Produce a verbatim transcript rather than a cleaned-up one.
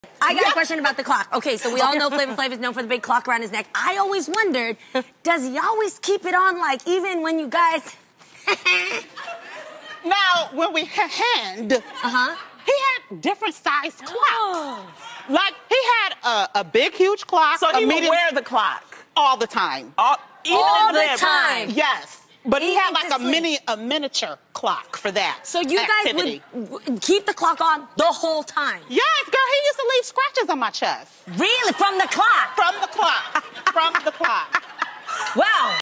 I got Yeah. a question about the clock. Okay, so we all know Flavor Flav is known for the big clock around his neck. I always wondered, does he always keep it on, like, even when you guys... Now, when we hand, Uh-huh. he had different sized clocks. Oh. Like, he had a, a big, huge clock. So a he would medium, wear the clock all the time. all, even All in the bed, time. Yes. But he Even had to like a sleep. mini, a miniature clock for that. So you activity. guys would w- keep the clock on the whole time? Yes, girl, he used to leave scratches on my chest. Really? From the clock? From the clock. From the clock. Wow.